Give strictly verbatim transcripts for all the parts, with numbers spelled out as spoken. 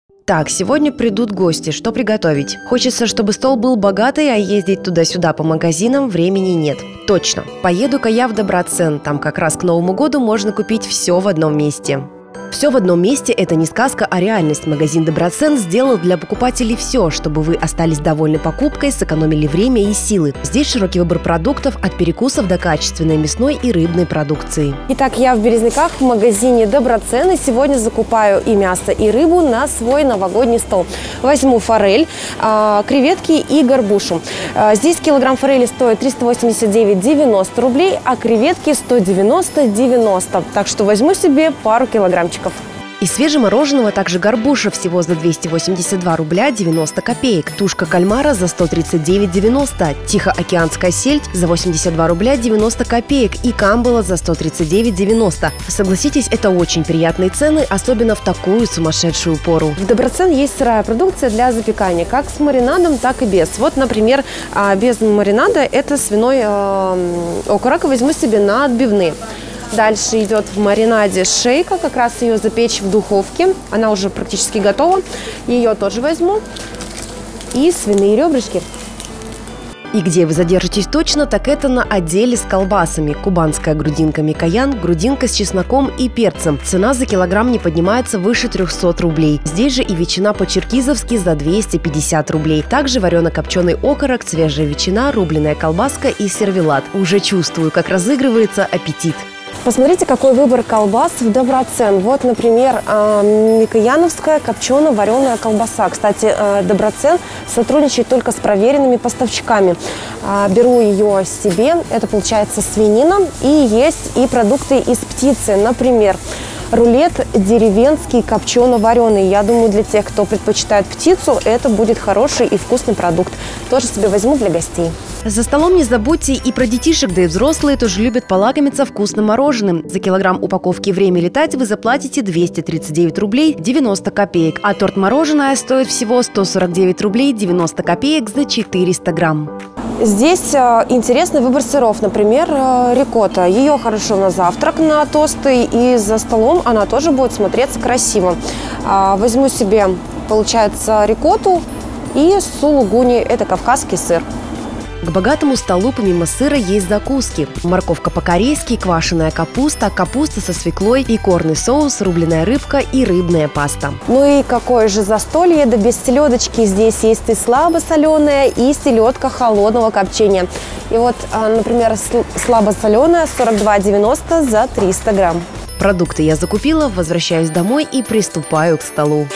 Так, сегодня придут гости. Что приготовить? Хочется, чтобы стол был богатый, а ездить туда-сюда по магазинам времени нет. Точно. Поеду-ка я в Доброцен. Там как раз к Новому году можно купить все в одном месте. Все в одном месте – это не сказка, а реальность. Магазин Доброцен сделал для покупателей все, чтобы вы остались довольны покупкой, сэкономили время и силы. Здесь широкий выбор продуктов от перекусов до качественной мясной и рыбной продукции. Итак, я в Березняках в магазине Доброцен, и сегодня закупаю и мясо, и рыбу на свой новогодний стол. Возьму форель, креветки и горбушу. Здесь килограмм форели стоит триста восемьдесят девять девяносто рублей, а креветки сто девяносто девяносто. Так что возьму себе пару килограммчиков. Из свежемороженого также горбуша всего за двести восемьдесят два рубля девяносто копеек. Тушка кальмара за сто тридцать девять девяносто. Тихоокеанская сельдь за восемьдесят два рубля девяносто копеек. И камбала за сто тридцать девять девяносто. Согласитесь, это очень приятные цены, особенно в такую сумасшедшую пору. В Доброцен есть сырая продукция для запекания, как с маринадом, так и без. Вот, например, без маринада это свиной окорок. Возьму себе на отбивные. Дальше идет в маринаде шейка, как раз ее запечь в духовке. Она уже практически готова. Ее тоже возьму. И свиные ребрышки. И где вы задержитесь точно, так это на отделе с колбасами. Кубанская грудинка Микоян, грудинка с чесноком и перцем. Цена за килограмм не поднимается выше трехсот рублей. Здесь же и ветчина по-черкизовски за двести пятьдесят рублей. Также варено-копченый окорок, свежая ветчина, рубленая колбаска и сервелат. Уже чувствую, как разыгрывается аппетит. Посмотрите, какой выбор колбас в Доброцен. Вот, например, микояновская копчено-вареная колбаса. Кстати, Доброцен сотрудничает только с проверенными поставщиками. Беру ее себе, это получается свинина. И есть и продукты из птицы, например, рулет деревенский копчено-вареный. Я думаю, для тех, кто предпочитает птицу, это будет хороший и вкусный продукт. Тоже себе возьму для гостей. За столом не забудьте и про детишек, да и взрослые тоже любят полакомиться вкусным мороженым. За килограмм упаковки «Время летать» вы заплатите двести тридцать девять рублей девяносто копеек, а торт мороженое стоит всего сто сорок девять рублей девяносто копеек за четыреста грамм. Здесь интересный выбор сыров, например, рикотта. Ее хорошо на завтрак, на тосты, и за столом она тоже будет смотреться красиво. Возьму себе, получается, рикотту и сулугуни, это кавказский сыр. К богатому столу помимо сыра есть закуски. Морковка по-корейски, квашеная капуста, капуста со свеклой, икорный соус, рубленая рыбка и рыбная паста. Ну и какое же застолье, да без селедочки. Здесь есть и слабосоленая, и селедка холодного копчения. И вот, например, слабосоленая сорок два девяносто за триста грамм. Продукты я закупила, возвращаюсь домой и приступаю к столу.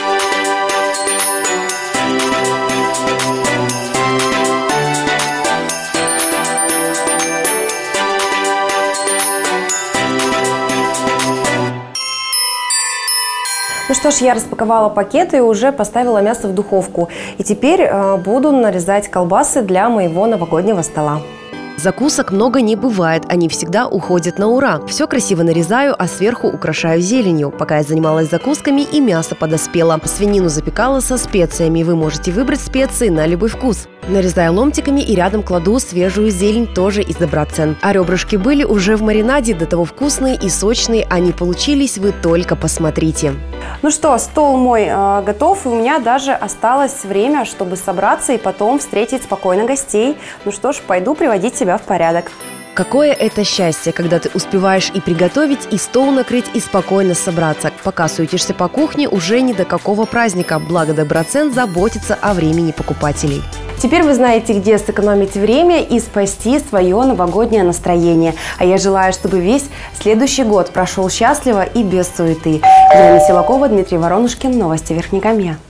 Ну что ж, я распаковала пакеты и уже поставила мясо в духовку. И теперь э, буду нарезать колбасы для моего новогоднего стола. Закусок много не бывает, они всегда уходят на ура. Все красиво нарезаю, а сверху украшаю зеленью. Пока я занималась закусками, и мясо подоспело. Свинину запекала со специями. Вы можете выбрать специи на любой вкус. Нарезаю ломтиками и рядом кладу свежую зелень, тоже из Доброцен. А ребрышки были уже в маринаде, до того вкусные и сочные они получились, вы только посмотрите. Ну что, стол мой э, готов, и у меня даже осталось время, чтобы собраться и потом встретить спокойно гостей. Ну что ж, пойду приводить себя в порядок. Какое это счастье, когда ты успеваешь и приготовить, и стол накрыть, и спокойно собраться. Пока суетишься по кухне, уже ни до какого праздника. Благо Доброцен заботится о времени покупателей. Теперь вы знаете, где сэкономить время и спасти свое новогоднее настроение. А я желаю, чтобы весь следующий год прошел счастливо и без суеты. Елена Силакова, Дмитрий Воронушкин. Новости Верхнекамья.